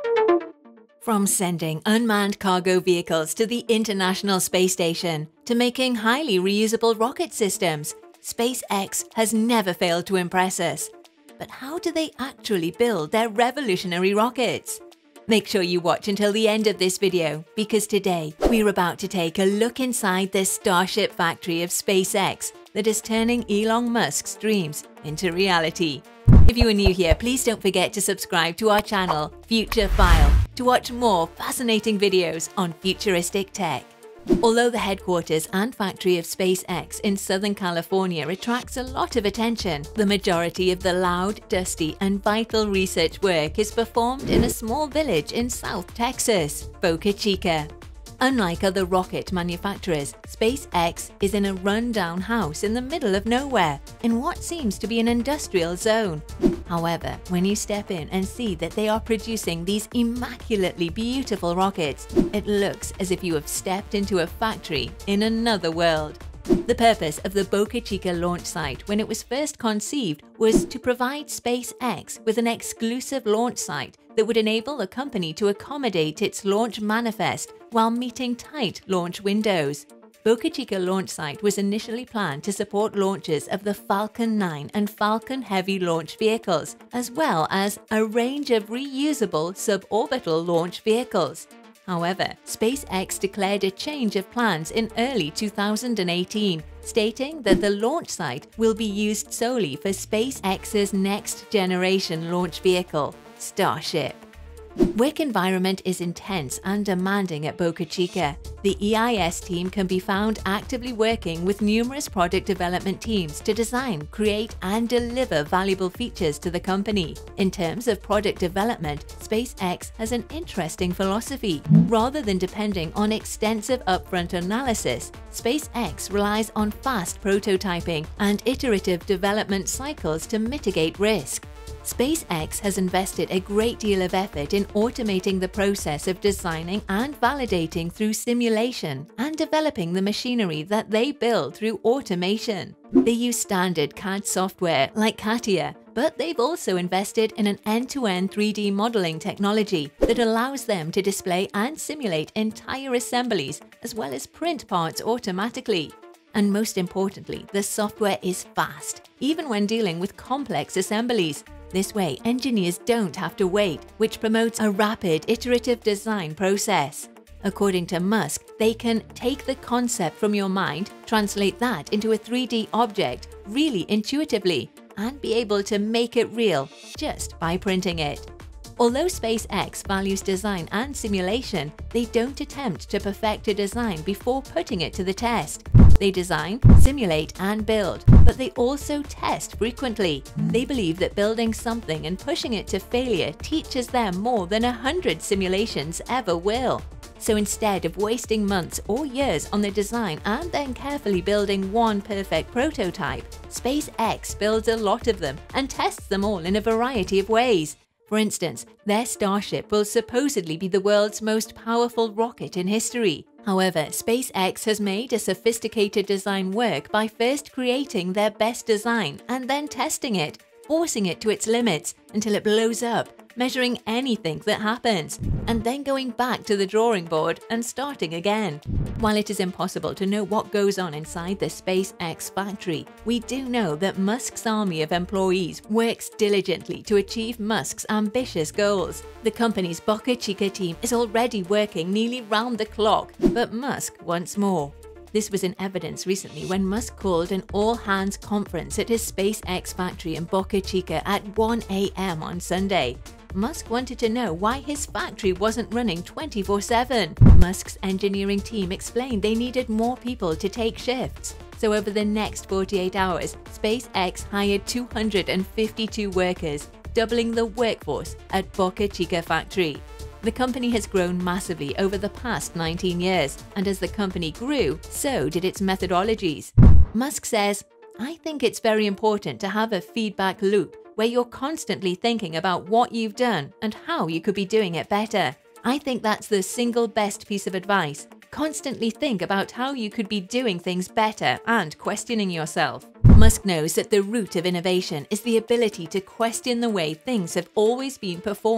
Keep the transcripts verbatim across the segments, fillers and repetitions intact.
From sending unmanned cargo vehicles to the International Space Station to making highly reusable rocket systems, SpaceX has never failed to impress us. But how do they actually build their revolutionary rockets? Make sure you watch until the end of this video, because today we're about to take a look inside the Starship factory of SpaceX that is turning Elon Musk's dreams into reality. If you are new here, please don't forget to subscribe to our channel, Futurephile, to watch more fascinating videos on futuristic tech. Although the headquarters and factory of SpaceX in Southern California attracts a lot of attention, the majority of the loud, dusty, and vital research work is performed in a small village in South Texas, Boca Chica. Unlike other rocket manufacturers, SpaceX is in a run-down house in the middle of nowhere, in what seems to be an industrial zone. However, when you step in and see that they are producing these immaculately beautiful rockets, it looks as if you have stepped into a factory in another world. The purpose of the Boca Chica launch site when it was first conceived was to provide SpaceX with an exclusive launch site that would enable the company to accommodate its launch manifest while meeting tight launch windows. Boca Chica launch site was initially planned to support launches of the Falcon nine and Falcon Heavy launch vehicles, as well as a range of reusable suborbital launch vehicles. However, SpaceX declared a change of plans in early two thousand eighteen, stating that the launch site will be used solely for SpaceX's next-generation launch vehicle, Starship. Work environment is intense and demanding at Boca Chica. The E I S team can be found actively working with numerous product development teams to design, create, and deliver valuable features to the company. In terms of product development, SpaceX has an interesting philosophy. Rather than depending on extensive upfront analysis, SpaceX relies on fast prototyping and iterative development cycles to mitigate risk. SpaceX has invested a great deal of effort in automating the process of designing and validating through simulation and developing the machinery that they build through automation. They use standard C A D software like CATIA, but they've also invested in an end-to-end three D modeling technology that allows them to display and simulate entire assemblies as well as print parts automatically. And most importantly, the software is fast, even when dealing with complex assemblies. This way, engineers don't have to wait, which promotes a rapid, iterative design process. According to Musk, they can take the concept from your mind, translate that into a three D object really intuitively, and be able to make it real just by printing it. Although SpaceX values design and simulation, they don't attempt to perfect a design before putting it to the test. They design, simulate, and build, but they also test frequently. They believe that building something and pushing it to failure teaches them more than a hundred simulations ever will. So instead of wasting months or years on the design and then carefully building one perfect prototype, SpaceX builds a lot of them and tests them all in a variety of ways. For instance, their Starship will supposedly be the world's most powerful rocket in history. However, SpaceX has made a sophisticated design work by first creating their best design and then testing it, forcing it to its limits until it blows up, measuring anything that happens, and then going back to the drawing board and starting again. While it is impossible to know what goes on inside the SpaceX factory, we do know that Musk's army of employees works diligently to achieve Musk's ambitious goals. The company's Boca Chica team is already working nearly round the clock, but Musk wants more. This was in evidence recently when Musk called an all-hands conference at his SpaceX factory in Boca Chica at one A M on Sunday. Musk wanted to know why his factory wasn't running twenty-four seven. Musk's engineering team explained they needed more people to take shifts. So over the next forty-eight hours, SpaceX hired two hundred fifty-two workers, doubling the workforce at Boca Chica factory. The company has grown massively over the past nineteen years, and as the company grew, so did its methodologies. Musk says, "I think it's very important to have a feedback loop where you're constantly thinking about what you've done and how you could be doing it better. I think that's the single best piece of advice. Constantly think about how you could be doing things better and questioning yourself." Musk knows that the root of innovation is the ability to question the way things have always been performed.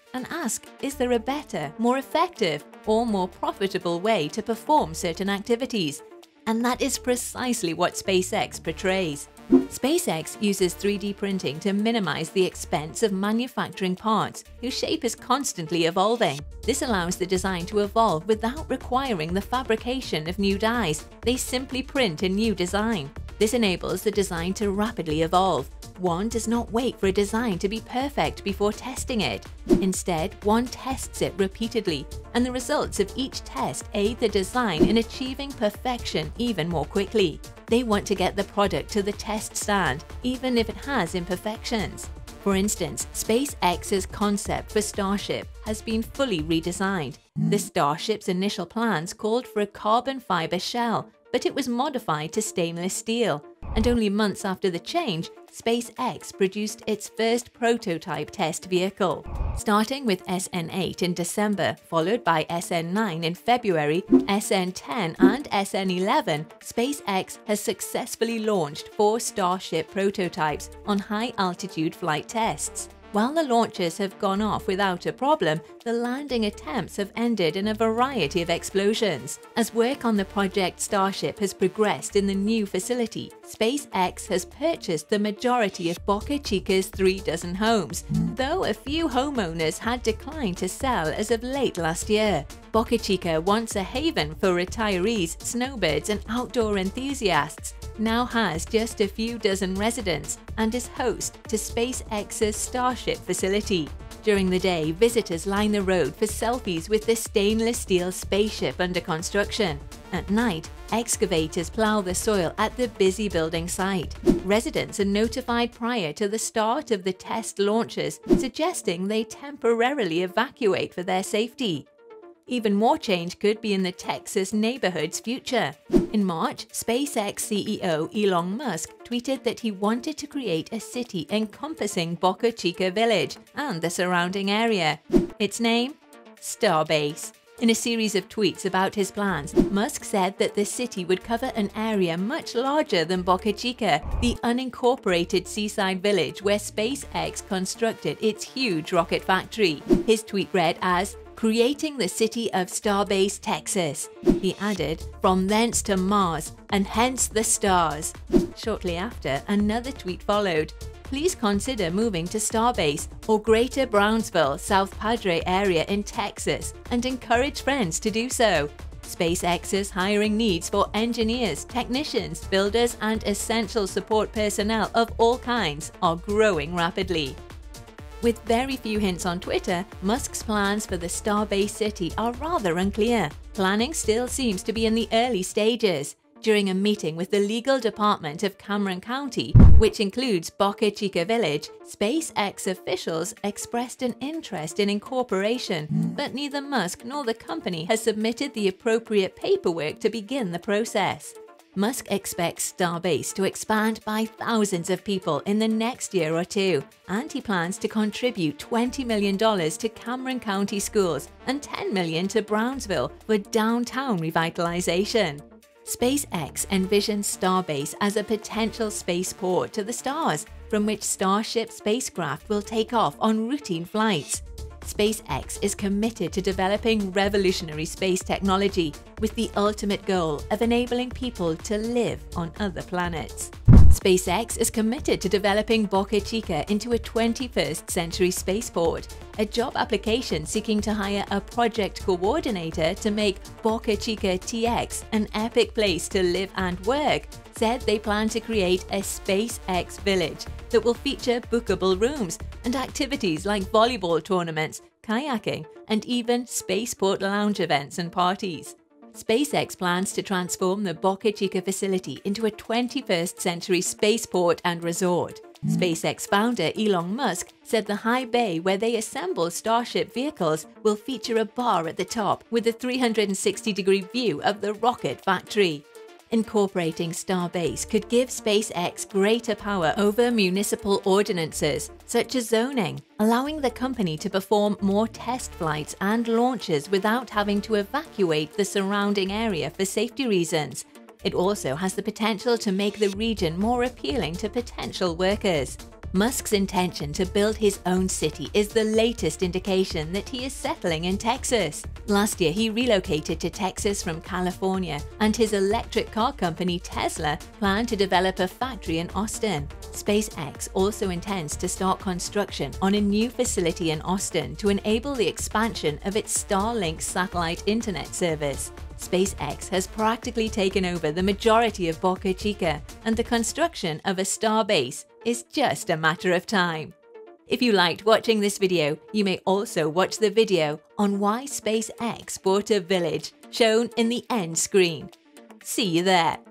and ask, is there a better, more effective, or more profitable way to perform certain activities? And that is precisely what SpaceX portrays. SpaceX uses three D printing to minimize the expense of manufacturing parts, whose shape is constantly evolving. This allows the design to evolve without requiring the fabrication of new dies. They simply print a new design. This enables the design to rapidly evolve. One does not wait for a design to be perfect before testing it. Instead, one tests it repeatedly, and the results of each test aid the design in achieving perfection even more quickly. They want to get the product to the test stand, even if it has imperfections. For instance, SpaceX's concept for Starship has been fully redesigned. The Starship's initial plans called for a carbon fiber shell, but it was modified to stainless steel. And only months after the change, SpaceX produced its first prototype test vehicle. Starting with S N eight in December, followed by S N nine in February, S N ten and S N eleven, SpaceX has successfully launched four Starship prototypes on high-altitude flight tests. While the launches have gone off without a problem, the landing attempts have ended in a variety of explosions. As work on the Project Starship has progressed in the new facility, SpaceX has purchased the majority of Boca Chica's three dozen homes, though a few homeowners had declined to sell as of late last year. Boca Chica, once a haven for retirees, snowbirds and outdoor enthusiasts, now has just a few dozen residents and is host to SpaceX's Starship facility. During the day, visitors line the road for selfies with the stainless steel spaceship under construction. At night, excavators plow the soil at the busy building site. Residents are notified prior to the start of the test launches, suggesting they temporarily evacuate for their safety. Even more change could be in the Texas neighborhood's future. In March, SpaceX C E O Elon Musk tweeted that he wanted to create a city encompassing Boca Chica village and the surrounding area. Its name? Starbase. In a series of tweets about his plans, Musk said that the city would cover an area much larger than Boca Chica, the unincorporated seaside village where SpaceX constructed its huge rocket factory. His tweet read as, "Creating the city of Starbase, Texas." He added, "From thence to Mars, and hence the stars." Shortly after, another tweet followed. "Please consider moving to Starbase or Greater Brownsville, South Padre area in Texas, and encourage friends to do so. SpaceX's hiring needs for engineers, technicians, builders, and essential support personnel of all kinds are growing rapidly." With very few hints on Twitter, Musk's plans for the Starbase city are rather unclear. Planning still seems to be in the early stages. During a meeting with the legal department of Cameron County, which includes Boca Chica Village, SpaceX officials expressed an interest in incorporation, but neither Musk nor the company has submitted the appropriate paperwork to begin the process. Musk expects Starbase to expand by thousands of people in the next year or two, and he plans to contribute twenty million dollars to Cameron County schools and ten million dollars to Brownsville for downtown revitalization. SpaceX envisions Starbase as a potential spaceport to the stars, from which Starship spacecraft will take off on routine flights. SpaceX is committed to developing revolutionary space technology with the ultimate goal of enabling people to live on other planets. SpaceX is committed to developing Boca Chica into a twenty-first century spaceport. A job application seeking to hire a project coordinator to make Boca Chica T X an epic place to live and work said they plan to create a SpaceX village that will feature bookable rooms and activities like volleyball tournaments, kayaking, and even spaceport lounge events and parties. SpaceX plans to transform the Boca Chica facility into a twenty-first century spaceport and resort. SpaceX founder Elon Musk said the high bay where they assemble Starship vehicles will feature a bar at the top with a three hundred sixty degree view of the rocket factory. Incorporating Starbase could give SpaceX greater power over municipal ordinances, such as zoning, allowing the company to perform more test flights and launches without having to evacuate the surrounding area for safety reasons. It also has the potential to make the region more appealing to potential workers. Musk's intention to build his own city is the latest indication that he is settling in Texas. Last year, he relocated to Texas from California, and his electric car company Tesla planned to develop a factory in Austin. SpaceX also intends to start construction on a new facility in Austin to enable the expansion of its Starlink satellite internet service. SpaceX has practically taken over the majority of Boca Chica, and the construction of a Starbase is just a matter of time. If you liked watching this video, you may also watch the video on why SpaceX bought a village, shown in the end screen. See you there!